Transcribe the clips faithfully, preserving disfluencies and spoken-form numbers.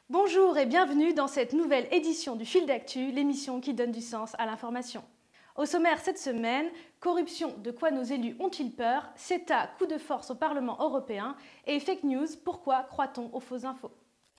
Bonjour et bienvenue dans cette nouvelle édition du Fil d'actu, l'émission qui donne du sens à l'information. Au sommaire cette semaine, corruption, de quoi nos élus ont-ils peur? CETA, coup de force au Parlement européen et fake news, pourquoi croit-on aux fausses infos?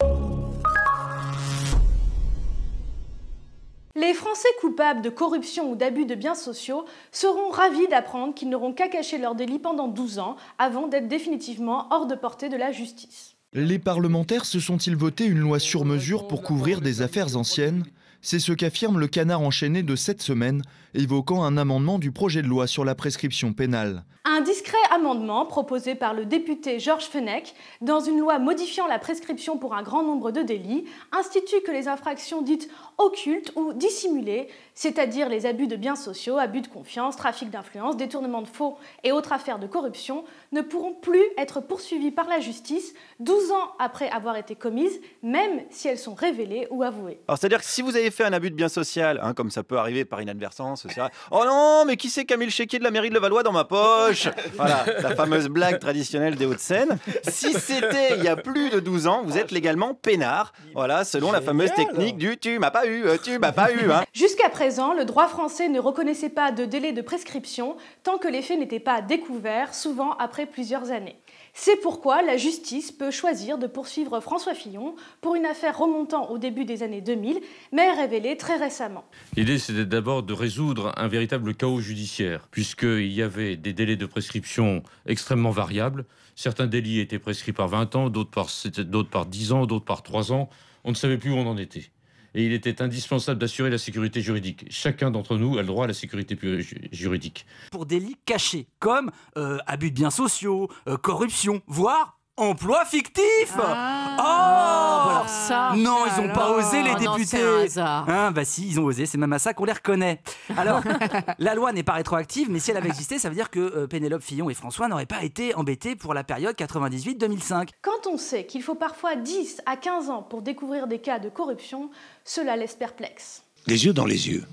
Les Français coupables de corruption ou d'abus de biens sociaux seront ravis d'apprendre qu'ils n'auront qu'à cacher leur délit pendant douze ans avant d'être définitivement hors de portée de la justice. Les parlementaires se sont-ils voté une loi sur mesure pour couvrir des affaires anciennes? C'est ce qu'affirme le Canard enchaîné de cette semaine, évoquant un amendement du projet de loi sur la prescription pénale. Un discret amendement proposé par le député Georges Fenech dans une loi modifiant la prescription pour un grand nombre de délits institue que les infractions dites occultes ou dissimulées, c'est-à-dire les abus de biens sociaux, abus de confiance, trafic d'influence, détournement de faux et autres affaires de corruption, ne pourront plus être poursuivies par la justice douze ans après avoir été commises, même si elles sont révélées ou avouées. Alors c'est-à-dire que si vous avez fait un abus de bien social, hein, comme ça peut arriver par inadvertance, ça, oh non, mais qui c'est qui a mis le chéquier de la mairie de Levallois dans ma poche? Voilà, la fameuse blague traditionnelle des Hauts-de-Seine. Si c'était il y a plus de douze ans, vous êtes légalement peinard. Voilà, selon Génial. La fameuse technique du tu m'as pas eu, tu m'as pas eu. Hein. Jusqu'à présent, le droit français ne reconnaissait pas de délai de prescription tant que les faits n'étaient pas découverts, souvent après plusieurs années. C'est pourquoi la justice peut choisir de poursuivre François Fillon pour une affaire remontant au début des années deux mille, mais révélée très récemment. L'idée, c'était d'abord de résoudre un véritable chaos judiciaire, puisqu'il y avait des délais de prescription extrêmement variables. Certains délits étaient prescrits par vingt ans, d'autres par, d'autres par dix ans, d'autres par trois ans. On ne savait plus où on en était. Et il était indispensable d'assurer la sécurité juridique. Chacun d'entre nous a le droit à la sécurité juridique. Pour des délits cachés, comme euh, abus de biens sociaux, euh, corruption, voire emploi fictif. Ah, oh alors ça, non, ils n'ont pas osé, les oh, députés. Non, c'est un hasard. Hein, bah si, ils ont osé, c'est même à ça qu'on les reconnaît. Alors, la loi n'est pas rétroactive, mais si elle avait existé, ça veut dire que euh, Pénélope Fillon et François n'auraient pas été embêtés pour la période quatre-vingt-dix-huit deux mille cinq. Quand on sait qu'il faut parfois dix à quinze ans pour découvrir des cas de corruption, cela laisse perplexe. Les yeux dans les yeux.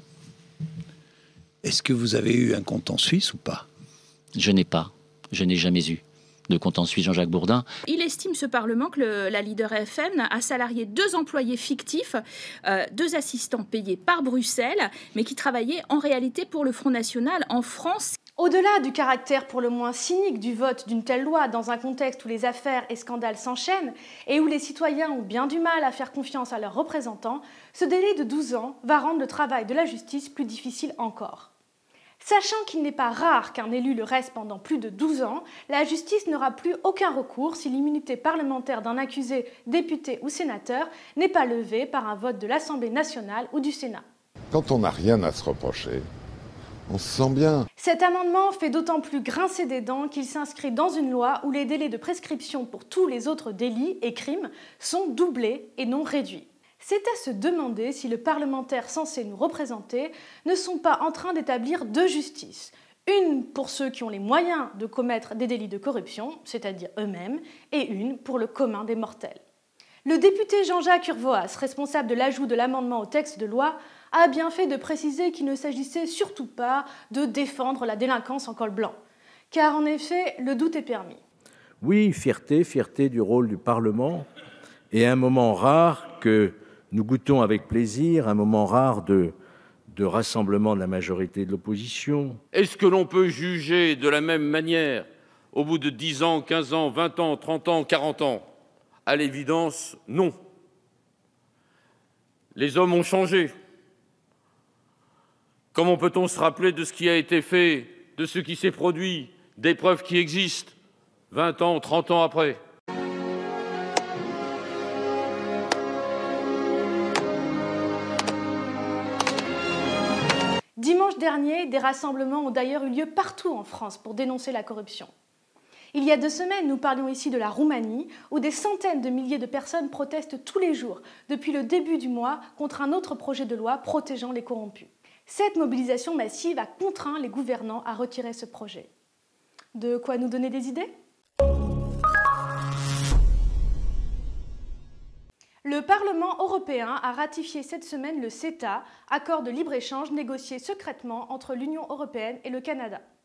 Est-ce que vous avez eu un compte en Suisse ou pas? Je n'ai pas. Je n'ai jamais eu de compte en Suisse, Jean-Jacques Bourdin. Il estime, ce Parlement, que le, la leader F M a salarié deux employés fictifs, euh, deux assistants payés par Bruxelles, mais qui travaillaient en réalité pour le Front National en France. Au-delà du caractère pour le moins cynique du vote d'une telle loi dans un contexte où les affaires et scandales s'enchaînent et où les citoyens ont bien du mal à faire confiance à leurs représentants, ce délai de douze ans va rendre le travail de la justice plus difficile encore. Sachant qu'il n'est pas rare qu'un élu le reste pendant plus de douze ans, la justice n'aura plus aucun recours si l'immunité parlementaire d'un accusé, député ou sénateur n'est pas levée par un vote de l'Assemblée nationale ou du Sénat. Quand on n'a rien à se reprocher, on se sent bien. Cet amendement fait d'autant plus grincer des dents qu'il s'inscrit dans une loi où les délais de prescription pour tous les autres délits et crimes sont doublés et non réduits. C'est à se demander si les parlementaires censés nous représenter ne sont pas en train d'établir deux justices. Une pour ceux qui ont les moyens de commettre des délits de corruption, c'est-à-dire eux-mêmes, et une pour le commun des mortels. Le député Jean-Jacques Urvoas, responsable de l'ajout de l'amendement au texte de loi, a bien fait de préciser qu'il ne s'agissait surtout pas de défendre la délinquance en col blanc. Car en effet, le doute est permis. Oui, fierté, fierté du rôle du Parlement, et un moment rare que nous goûtons avec plaisir, un moment rare de, de rassemblement de la majorité de l'opposition. Est-ce que l'on peut juger de la même manière au bout de dix ans, quinze ans, vingt ans, trente ans, quarante ans? À l'évidence, non. Les hommes ont changé. Comment peut-on se rappeler de ce qui a été fait, de ce qui s'est produit, des preuves qui existent, vingt ans, trente ans après? Dimanche dernier, des rassemblements ont d'ailleurs eu lieu partout en France pour dénoncer la corruption. Il y a deux semaines, nous parlions ici de la Roumanie, où des centaines de milliers de personnes protestent tous les jours, depuis le début du mois, contre un autre projet de loi protégeant les corrompus. Cette mobilisation massive a contraint les gouvernants à retirer ce projet. De quoi nous donner des idées ? Le Parlement européen a ratifié cette semaine le CETA, accord de libre-échange négocié secrètement entre l'Union européenne et le Canada.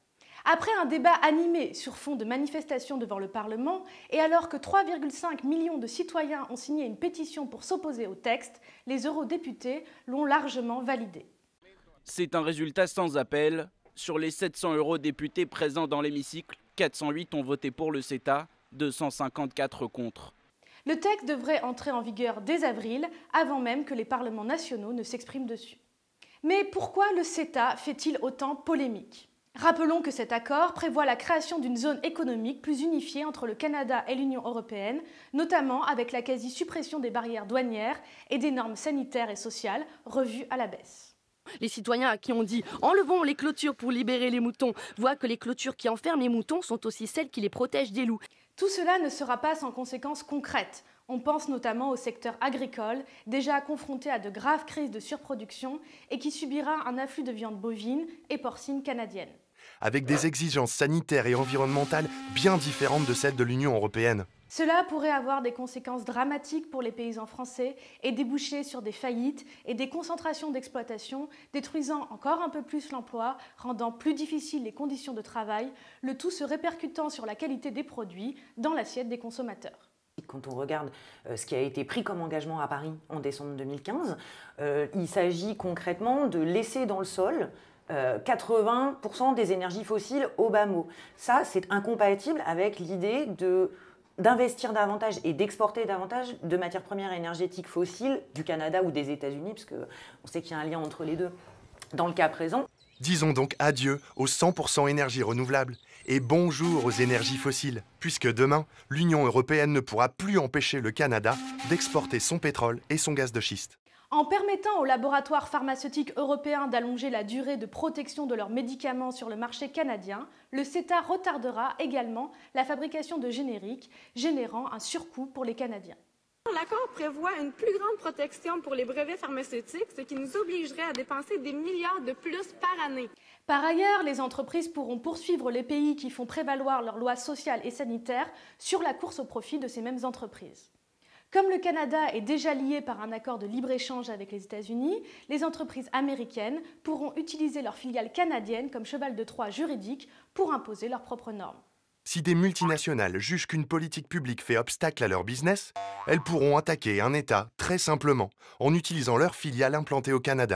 Après un débat animé sur fond de manifestations devant le Parlement, et alors que trois virgule cinq millions de citoyens ont signé une pétition pour s'opposer au texte, les eurodéputés l'ont largement validé. C'est un résultat sans appel. Sur les sept cents eurodéputés présents dans l'hémicycle, quatre cent huit ont voté pour le CETA, deux cent cinquante-quatre contre. Le texte devrait entrer en vigueur dès avril, avant même que les parlements nationaux ne s'expriment dessus. Mais pourquoi le CETA fait-il autant polémique ? Rappelons que cet accord prévoit la création d'une zone économique plus unifiée entre le Canada et l'Union européenne, notamment avec la quasi-suppression des barrières douanières et des normes sanitaires et sociales revues à la baisse. Les citoyens à qui on dit « enlevons les clôtures pour libérer les moutons » voient que les clôtures qui enferment les moutons sont aussi celles qui les protègent des loups. Tout cela ne sera pas sans conséquences concrètes. On pense notamment au secteur agricole, déjà confronté à de graves crises de surproduction et qui subira un afflux de viande bovine et porcine canadienne. Avec des exigences sanitaires et environnementales bien différentes de celles de l'Union européenne. Cela pourrait avoir des conséquences dramatiques pour les paysans français et déboucher sur des faillites et des concentrations d'exploitation, détruisant encore un peu plus l'emploi, rendant plus difficiles les conditions de travail, le tout se répercutant sur la qualité des produits dans l'assiette des consommateurs. Quand on regarde euh, ce qui a été pris comme engagement à Paris en décembre deux mille quinze, euh, il s'agit concrètement de laisser dans le sol euh, quatre-vingts pour cent des énergies fossiles au bas mot. Ça, c'est incompatible avec l'idée de d'investir davantage et d'exporter davantage de matières premières énergétiques fossiles du Canada ou des États-Unis, parce qu'on sait qu'il y a un lien entre les deux dans le cas présent. Disons donc adieu aux cent pour cent énergies renouvelables et bonjour aux énergies fossiles, puisque demain, l'Union européenne ne pourra plus empêcher le Canada d'exporter son pétrole et son gaz de schiste. En permettant aux laboratoires pharmaceutiques européens d'allonger la durée de protection de leurs médicaments sur le marché canadien, le CETA retardera également la fabrication de génériques, générant un surcoût pour les Canadiens. L'accord prévoit une plus grande protection pour les brevets pharmaceutiques, ce qui nous obligerait à dépenser des milliards de plus par année. Par ailleurs, les entreprises pourront poursuivre les pays qui font prévaloir leurs lois sociales et sanitaires sur la course au profit de ces mêmes entreprises. Comme le Canada est déjà lié par un accord de libre-échange avec les États-Unis, les entreprises américaines pourront utiliser leurs filiales canadiennes comme cheval de Troie juridique pour imposer leurs propres normes. Si des multinationales jugent qu'une politique publique fait obstacle à leur business, elles pourront attaquer un État très simplement en utilisant leurs filiales implantées au Canada.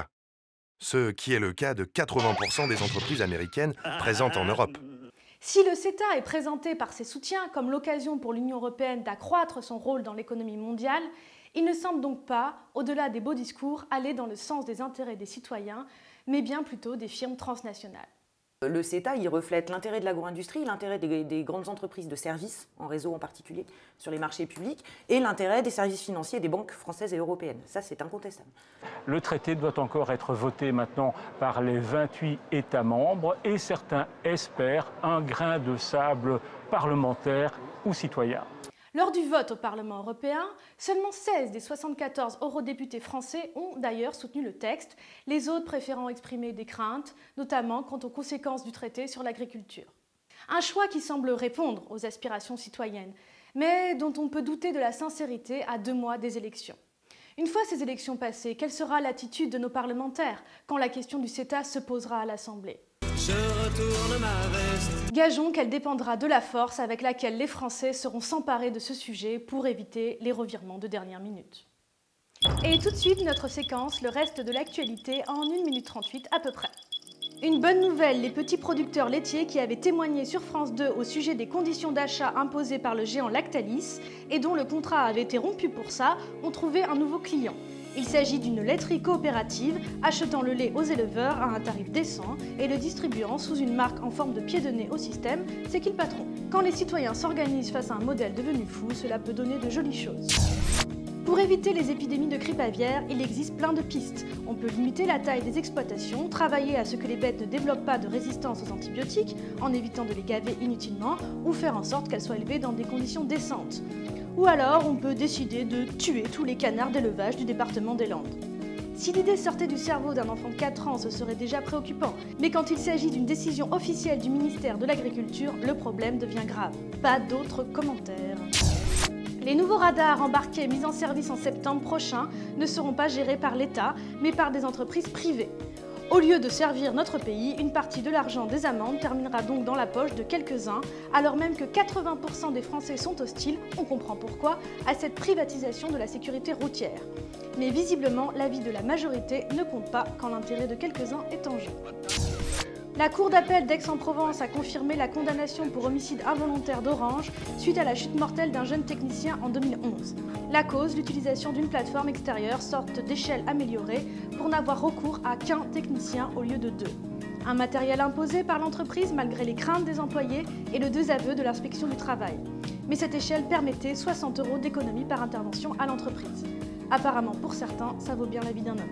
Ce qui est le cas de quatre-vingts pour cent des entreprises américaines présentes en Europe. Si le CETA est présenté par ses soutiens comme l'occasion pour l'Union européenne d'accroître son rôle dans l'économie mondiale, il ne semble donc pas, au-delà des beaux discours, aller dans le sens des intérêts des citoyens, mais bien plutôt des firmes transnationales. Le CETA, il reflète l'intérêt de l'agro-industrie, l'intérêt des, des grandes entreprises de services, en réseau en particulier, sur les marchés publics, et l'intérêt des services financiers des banques françaises et européennes. Ça, c'est incontestable. Le traité doit encore être voté maintenant par les vingt-huit États membres, et certains espèrent un grain de sable parlementaire ou citoyen. Lors du vote au Parlement européen, seulement seize des soixante-quatorze eurodéputés français ont d'ailleurs soutenu le texte, les autres préférant exprimer des craintes, notamment quant aux conséquences du traité sur l'agriculture. Un choix qui semble répondre aux aspirations citoyennes, mais dont on peut douter de la sincérité à deux mois des élections. Une fois ces élections passées, quelle sera l'attitude de nos parlementaires quand la question du CETA se posera à l'Assemblée ? Je retourne ma veste. Gageons qu'elle dépendra de la force avec laquelle les Français seront s'emparer de ce sujet pour éviter les revirements de dernière minute. Et tout de suite, notre séquence, le reste de l'actualité en une minute trente-huit à peu près. Une bonne nouvelle, les petits producteurs laitiers qui avaient témoigné sur France deux au sujet des conditions d'achat imposées par le géant Lactalis et dont le contrat avait été rompu pour ça, ont trouvé un nouveau client. Il s'agit d'une laiterie coopérative achetant le lait aux éleveurs à un tarif décent et le distribuant sous une marque en forme de pied de nez au système, c'est qui le patron. Quand les citoyens s'organisent face à un modèle devenu fou, cela peut donner de jolies choses. Pour éviter les épidémies de grippe aviaire, il existe plein de pistes. On peut limiter la taille des exploitations, travailler à ce que les bêtes ne développent pas de résistance aux antibiotiques en évitant de les gaver inutilement ou faire en sorte qu'elles soient élevées dans des conditions décentes. Ou alors, on peut décider de tuer tous les canards d'élevage du département des Landes. Si l'idée sortait du cerveau d'un enfant de quatre ans, ce serait déjà préoccupant. Mais quand il s'agit d'une décision officielle du ministère de l'Agriculture, le problème devient grave. Pas d'autres commentaires. Les nouveaux radars embarqués mis en service en septembre prochain ne seront pas gérés par l'État, mais par des entreprises privées. Au lieu de servir notre pays, une partie de l'argent des amendes terminera donc dans la poche de quelques-uns, alors même que quatre-vingts pour cent des Français sont hostiles, on comprend pourquoi, à cette privatisation de la sécurité routière. Mais visiblement, l'avis de la majorité ne compte pas quand l'intérêt de quelques-uns est en jeu. La Cour d'appel d'Aix-en-Provence a confirmé la condamnation pour homicide involontaire d'Orange suite à la chute mortelle d'un jeune technicien en deux mille onze. La cause, l'utilisation d'une plateforme extérieure, sorte d'échelle améliorée, pour n'avoir recours à qu'un technicien au lieu de deux. Un matériel imposé par l'entreprise malgré les craintes des employés et le désaveu de l'inspection du travail. Mais cette échelle permettait soixante euros d'économie par intervention à l'entreprise. Apparemment, pour certains, ça vaut bien la vie d'un homme.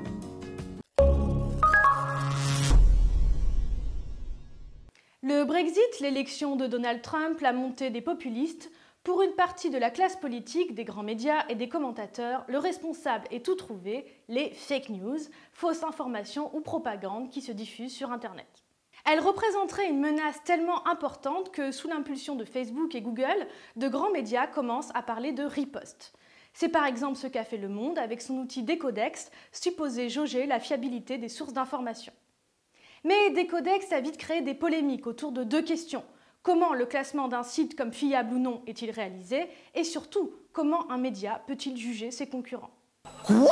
Le Brexit, l'élection de Donald Trump, la montée des populistes, pour une partie de la classe politique, des grands médias et des commentateurs, le responsable est tout trouvé, les fake news, fausses informations ou propagandes qui se diffusent sur Internet. Elles représenteraient une menace tellement importante que, sous l'impulsion de Facebook et Google, de grands médias commencent à parler de riposte. C'est par exemple ce qu'a fait Le Monde avec son outil Decodex, supposé jauger la fiabilité des sources d'information. Mais Decodex a vite créé des polémiques autour de deux questions. Comment le classement d'un site comme fiable ou non est-il réalisé? Et surtout, comment un média peut-il juger ses concurrents? Quoi?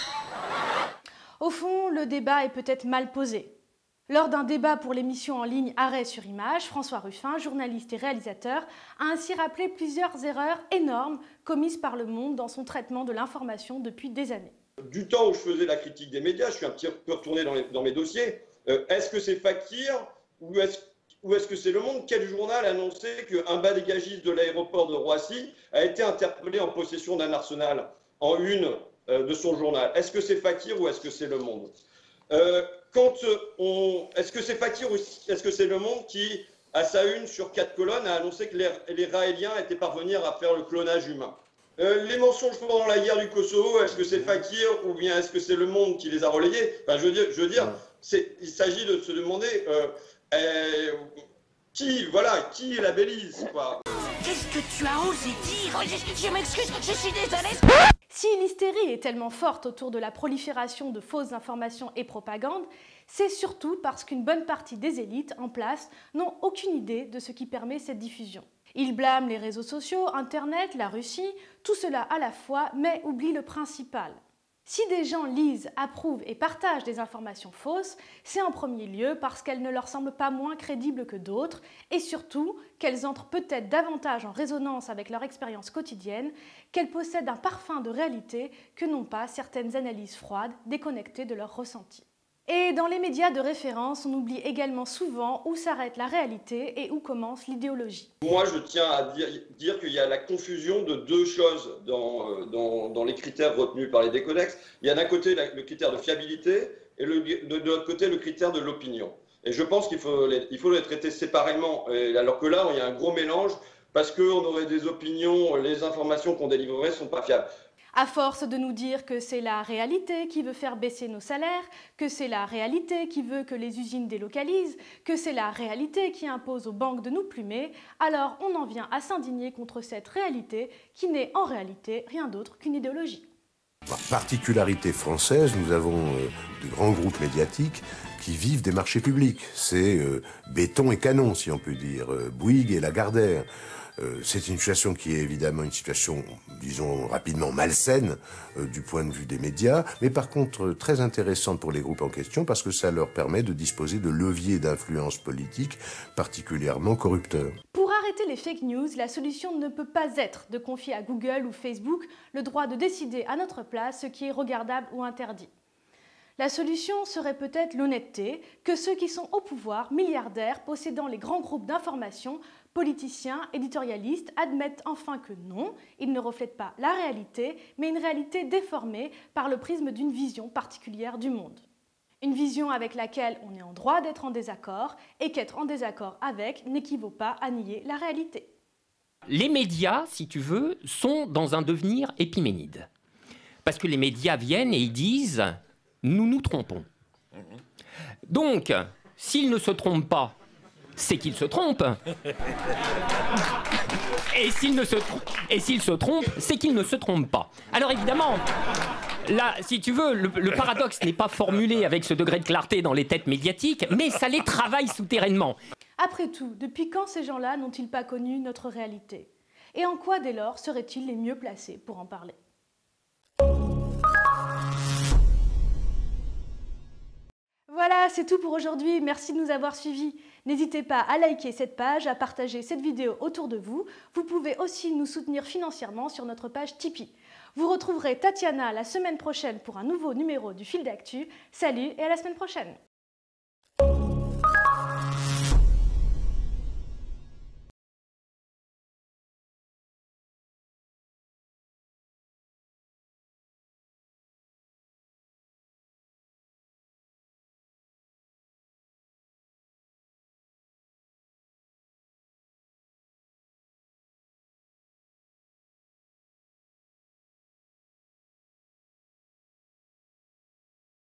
Au fond, le débat est peut-être mal posé. Lors d'un débat pour l'émission en ligne Arrêt sur Image, François Ruffin, journaliste et réalisateur, a ainsi rappelé plusieurs erreurs énormes commises par Le Monde dans son traitement de l'information depuis des années. Du temps où je faisais la critique des médias, je suis un petit peu retourné dans, les, dans mes dossiers. Euh, est-ce que c'est Fakir ou est-ce ou est-ce que c'est Le Monde? Quel journal a annoncé qu'un bas-dégagiste de l'aéroport de Roissy a été interpellé en possession d'un arsenal en une euh, de son journal? Est-ce que c'est Fakir ou est-ce que c'est Le Monde? euh, quand on, Est-ce que c'est Fakir ou est-ce que c'est Le Monde qui, à sa une sur quatre colonnes, a annoncé que les, les Raéliens étaient parvenir à faire le clonage humain? Euh, les mensonges pendant la guerre du Kosovo, est-ce que c'est Fakir ou bien est-ce que c'est Le Monde qui les a relayés? Enfin, je veux dire, je veux dire c'est, il s'agit de se demander euh, euh, qui, voilà, qui labellise, quoi. Qu'est-ce que tu as osé dire? Je, je m'excuse, je suis désolée. Si l'hystérie est tellement forte autour de la prolifération de fausses informations et propagandes, c'est surtout parce qu'une bonne partie des élites en place n'ont aucune idée de ce qui permet cette diffusion. Ils blâment les réseaux sociaux, Internet, la Russie, tout cela à la fois, mais oublient le principal. Si des gens lisent, approuvent et partagent des informations fausses, c'est en premier lieu parce qu'elles ne leur semblent pas moins crédibles que d'autres et surtout qu'elles entrent peut-être davantage en résonance avec leur expérience quotidienne, qu'elles possèdent un parfum de réalité que n'ont pas certaines analyses froides déconnectées de leur ressenti. Et dans les médias de référence, on oublie également souvent où s'arrête la réalité et où commence l'idéologie. Moi, je tiens à dire, dire qu'il y a la confusion de deux choses dans, dans, dans les critères retenus par les décodex. Il y a d'un côté la, le critère de fiabilité et le, de, de l'autre côté le critère de l'opinion. Et je pense qu'il faut les, il faut les traiter séparément, et alors que là, il y a un gros mélange parce qu'on aurait des opinions, les informations qu'on délivrerait ne sont pas fiables. À force de nous dire que c'est la réalité qui veut faire baisser nos salaires, que c'est la réalité qui veut que les usines délocalisent, que c'est la réalité qui impose aux banques de nous plumer, alors on en vient à s'indigner contre cette réalité qui n'est en réalité rien d'autre qu'une idéologie. Par particularité française, nous avons euh, de grands groupes médiatiques qui vivent des marchés publics. C'est euh, béton et canon, si on peut dire, euh, Bouygues et Lagardère. Euh, c'est une situation qui est évidemment une situation, disons rapidement, malsaine euh, du point de vue des médias, mais par contre euh, très intéressante pour les groupes en question parce que ça leur permet de disposer de leviers d'influence politique particulièrement corrupteurs. Pour arrêter les fake news, la solution ne peut pas être de confier à Google ou Facebook le droit de décider à notre place ce qui est regardable ou interdit. La solution serait peut-être l'honnêteté, que ceux qui sont au pouvoir, milliardaires, possédant les grands groupes d'information, politiciens, éditorialistes, admettent enfin que non, ils ne reflètent pas la réalité, mais une réalité déformée par le prisme d'une vision particulière du monde. Une vision avec laquelle on est en droit d'être en désaccord, et qu'être en désaccord avec n'équivaut pas à nier la réalité. Les médias, si tu veux, sont dans un devenir épiménide. Parce que les médias viennent et ils disent « nous nous trompons ». Donc, s'ils ne se trompent pas, c'est qu'ils se trompent. Et s'ils ne se, tr- et s'ils se trompent, c'est qu'ils ne se trompent pas. Alors évidemment, là, si tu veux, le, le paradoxe n'est pas formulé avec ce degré de clarté dans les têtes médiatiques, mais ça les travaille souterrainement. Après tout, depuis quand ces gens-là n'ont-ils pas connu notre réalité? Et en quoi, dès lors, seraient-ils les mieux placés pour en parler? Voilà, c'est tout pour aujourd'hui. Merci de nous avoir suivis. N'hésitez pas à liker cette page, à partager cette vidéo autour de vous. Vous pouvez aussi nous soutenir financièrement sur notre page Tipeee. Vous retrouverez Tatiana la semaine prochaine pour un nouveau numéro du Fil d'actu. Salut et à la semaine prochaine.